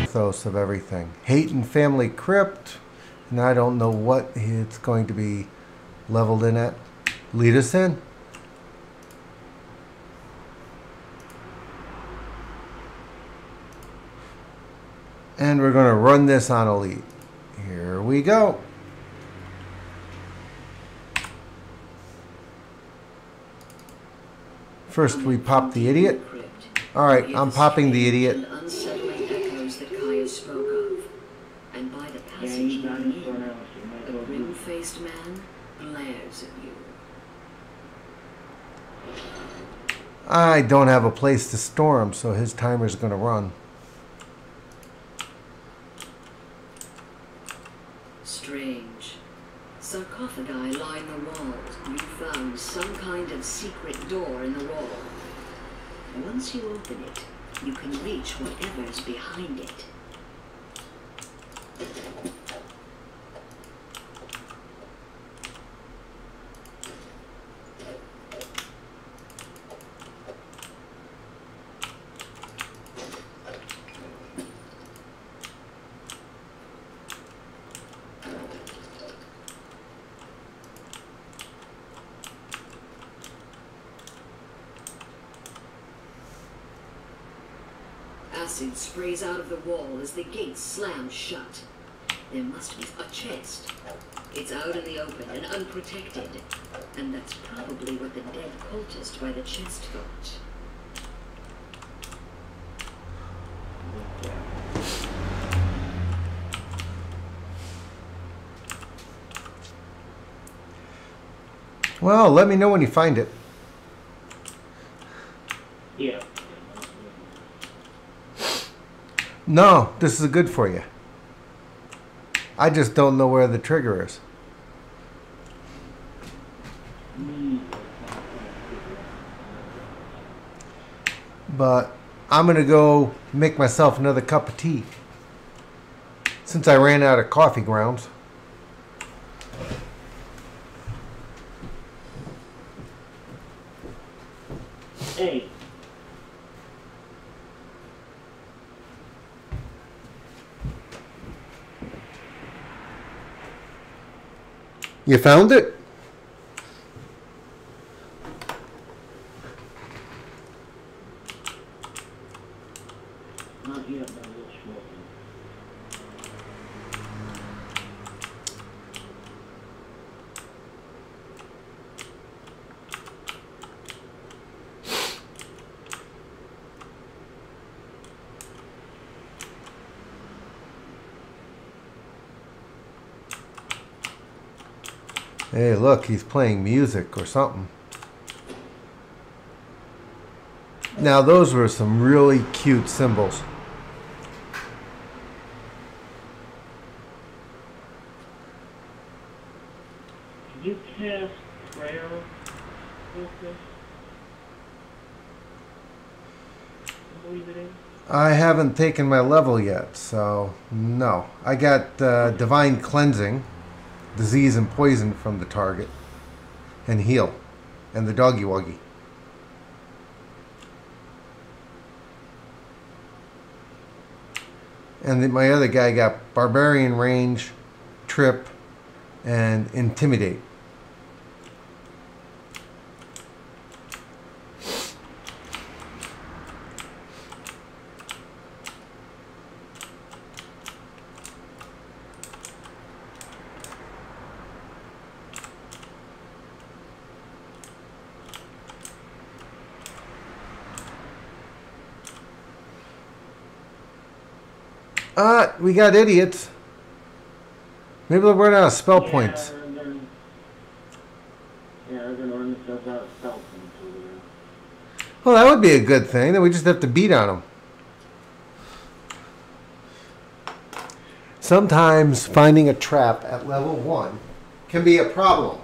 mythos of everything. Hayton Family Crypt, and I don't know what it's going to be leveled in at. Lead us in. And we're going to run this on Elite. Here we go. First we pop the idiot. Alright, I'm popping the idiot. Unsettling echoes that Kaya spoke of. And by the passage the grim-faced man glares at you. I don't have a place to store him, so his timer's going to run. Strange. Sarcophagi line the walls. You found some kind of secret door in the wall. Once you open it, you can reach whatever's behind it. Acid sprays out of the wall as the gates slam shut. There must be a chest. It's out in the open and unprotected. And that's probably what the dead cultist by the chest thought. Well, let me know when you find it. Yeah. No, this is good for you. I just don't know where the trigger is. But I'm going to go make myself another cup of tea, since I ran out of coffee grounds. Hey. You found it? Not yet, but we'll shortly. Hey, look, he's playing music or something. Now, those were some really cute symbols. Did you cast prayer focus? I believe it is. I haven't taken my level yet, so no. I got Divine Cleansing, disease and poison from the target, and heal, and the doggy woggy. And then my other guy got Barbarian Range, Trip, and Intimidate. We got idiots. Maybe they'll run out of spell points. They're gonna run themselves out of spell points over there. Well, that would be a good thing. Then we just have to beat on them. Sometimes finding a trap at level 1 can be a problem.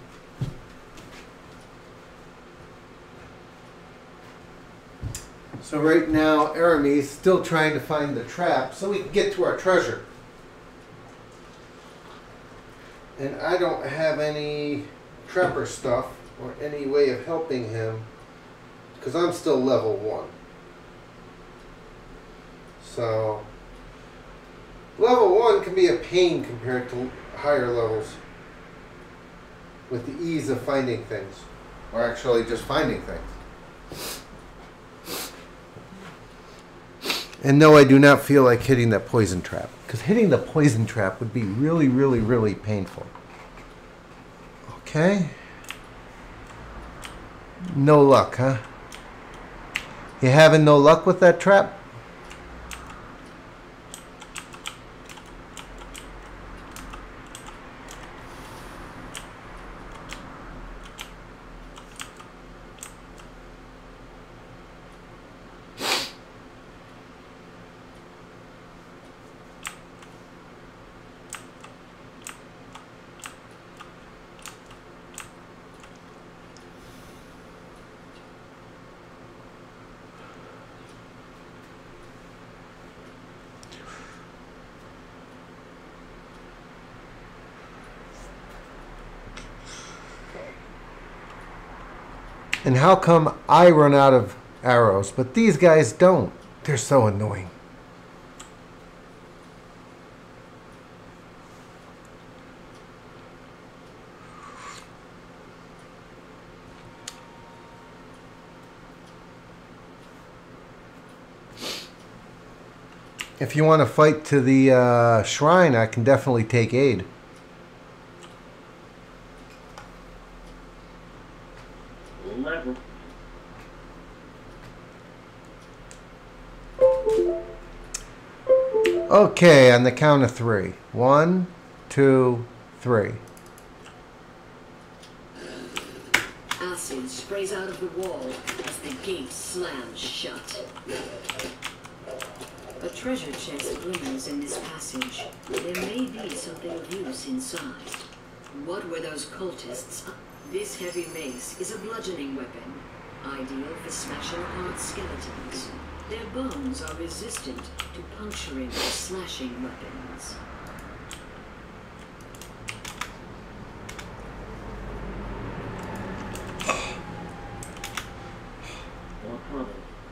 So right now, Aramis is still trying to find the trap so we can get to our treasure. And I don't have any trapper stuff or any way of helping him because I'm still level 1. So Level 1 can be a pain compared to higher levels with the ease of finding things, or actually just finding things. And no, I do not feel like hitting that poison trap, because hitting the poison trap would be really, really, really painful. Okay. No luck, huh? You having no luck with that trap? And how come I run out of arrows, but these guys don't? They're so annoying. If you want to fight to the shrine, I can definitely take aid. Level. Okay, on the count of 3. 1, 2, 3. Acid sprays out of the wall as the gate slams shut. A treasure chest glimmers in this passage. There may be something of use inside. What were those cultists? This heavy mace is a bludgeoning weapon, ideal for smashing hard skeletons. Their bones are resistant to puncturing or slashing weapons. More trouble.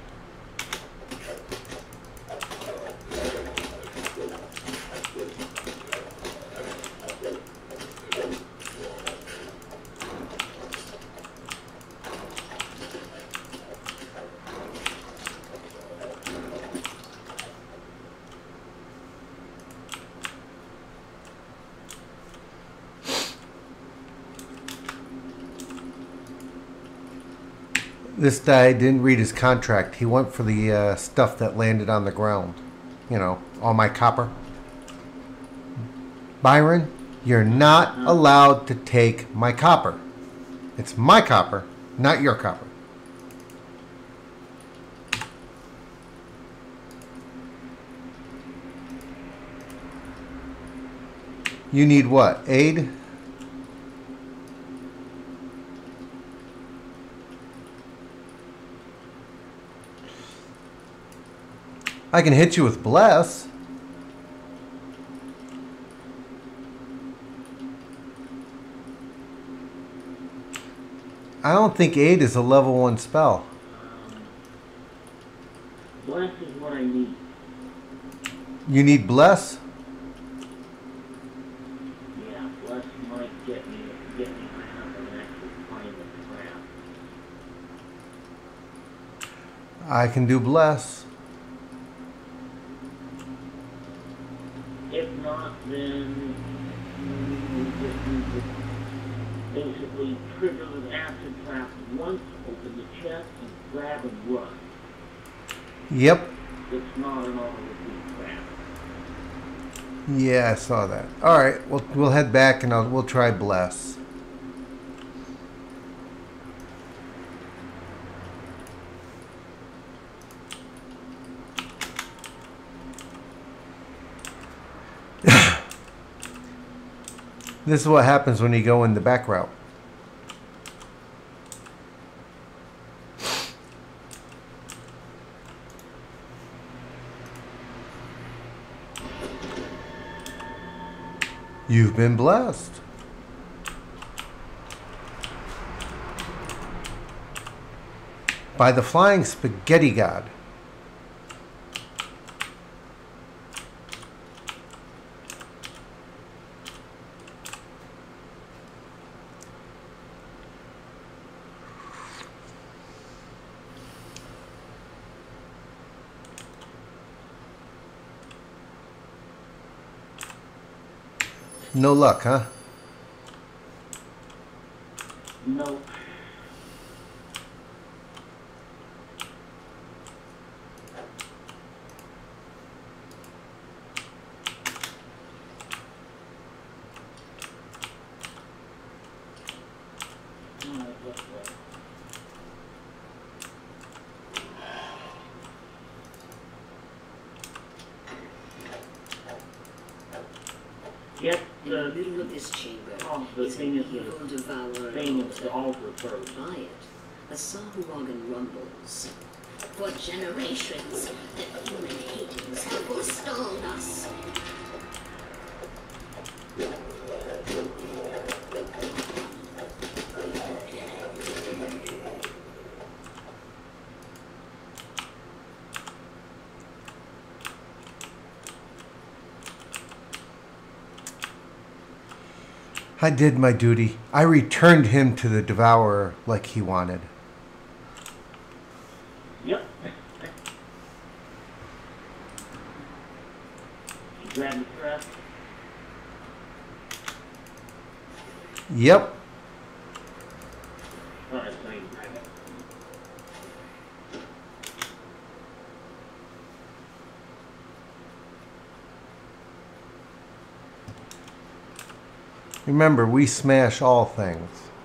This guy didn't read his contract. He went for the stuff that landed on the ground. You know, all my copper. Byron, you're not allowed to take my copper. It's my copper, not your copper. You need what? Aid? I can hit you with bless. I don't think aid is a level 1 spell. Bless is what I need. You need bless? Yeah, bless might get me around and actually find the trap. I can do bless. If not, then we just need to basically trigger the acid trap once, open the chest, and grab and run. Yep. It's not an auto-repeat trap. Yeah, I saw that. All right, we'll head back and we'll try bless. This is what happens when you go in the back route. You've been blessed. By the flying spaghetti god. No luck, huh? No. Yep, In the middle of this chamber the is thing an is the evil devourer thing is the altar. altar first. By it, a Sahuagin rumbles. For generations, the human haters have forestalled us. I did my duty. I returned him to the devourer like he wanted. Yep. Grab the crest. Yep. Alright, so you grab it. Remember, we smash all things.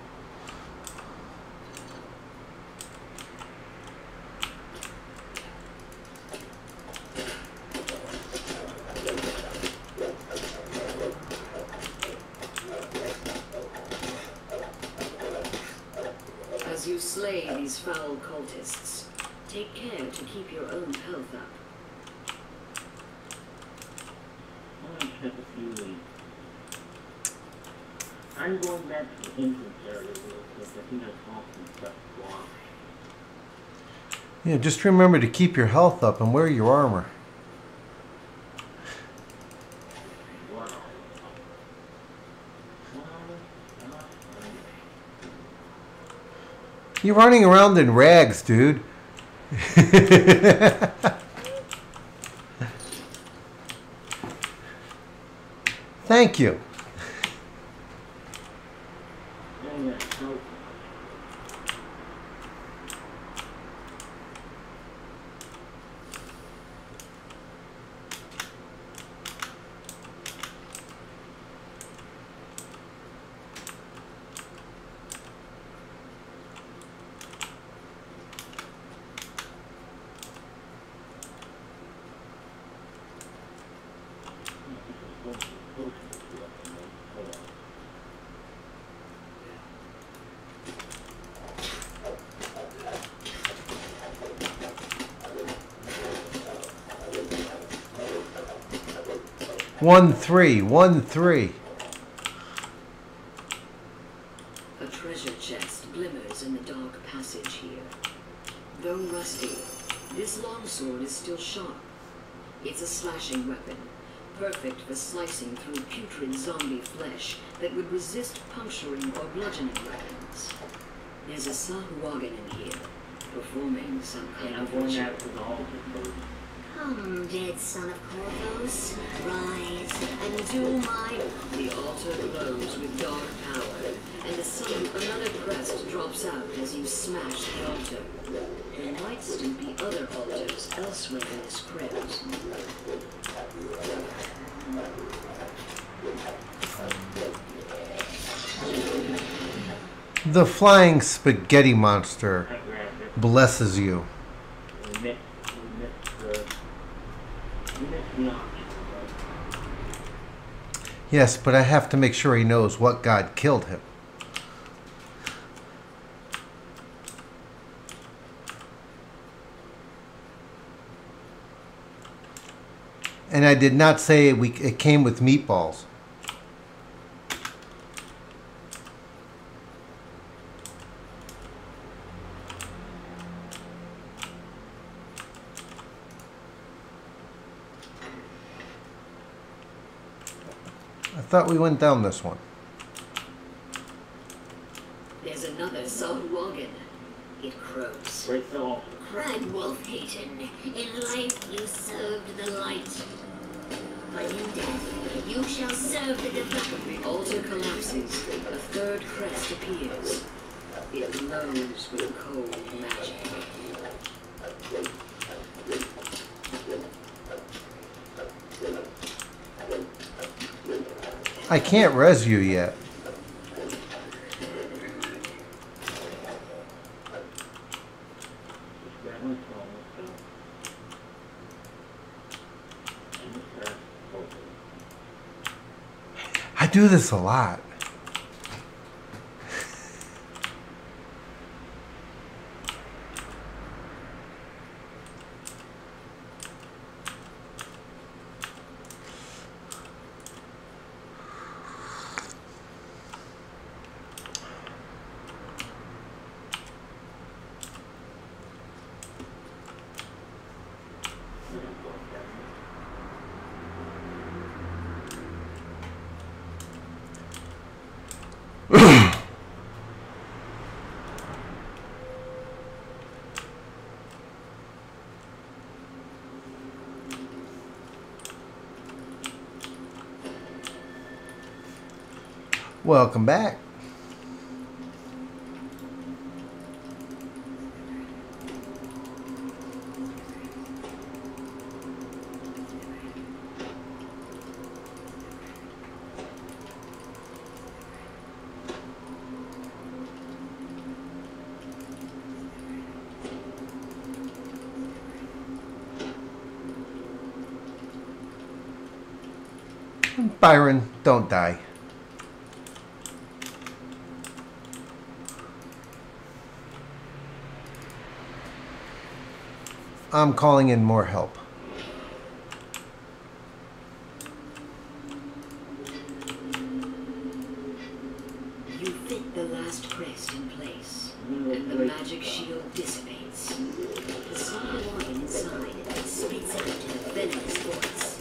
As you slay these foul cultists, take care to keep your own health up. I'm gonna check a few leads. I'm going back to the entrance area real quick. I think I saw some stuff blocked. Yeah, just remember to keep your health up and wear your armor. Wow. You're running around in rags, dude. Thank you. Yeah, so One, three, 1-3. A treasure chest glimmers in the dark passage here. Though rusty, this longsword is still sharp. It's a slashing weapon, perfect for slicing through putrid zombie flesh that would resist puncturing or bludgeoning weapons. There's a Sahuagin in here, performing some kind I'm of going ritual. out to the altar first. Come, dead son of Corvus, rise and do my... The altar glows with dark power, and another crest drops out as you smash the altar. There might still be other altars elsewhere in this crypt. The flying spaghetti monster I grabbed it. blesses you. We missed the option. Yes, but I have to make sure he knows what god killed him. And I did not say it came with meatballs. I thought we went down this one. There's another Sahuagin. It crows. Break the altar. Cried Wolf-Haten, in life you served the light. But in death, You shall serve the divine. The altar collapses. A third crest appears. It glows with cold magic. I can't res you yet. That one's almost done. And the crest open. I do this a lot. Welcome back. Byron, don't die. I'm calling in more help. You fit the last crest in place, and the magic shield dissipates. The small organ inside spits out a venomous voice.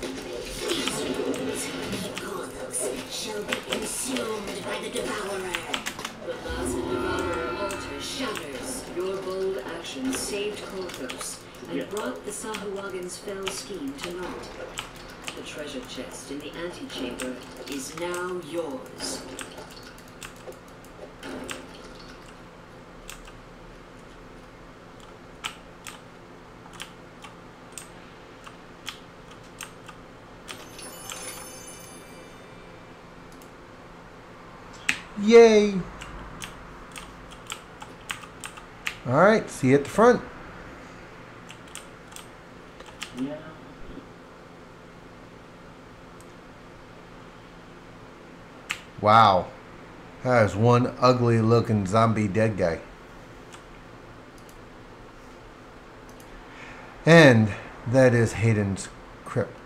Korthos shall be consumed by the devourer. The last devourer altar shatters. Your bold action saved Korthos and brought the Sahuagin's fell scheme to naught. The treasure chest in the antechamber is now yours. Yay! Alright, see you at the front. Yeah. Wow. That is one ugly looking zombie dead guy. And that is Hayden's crypt.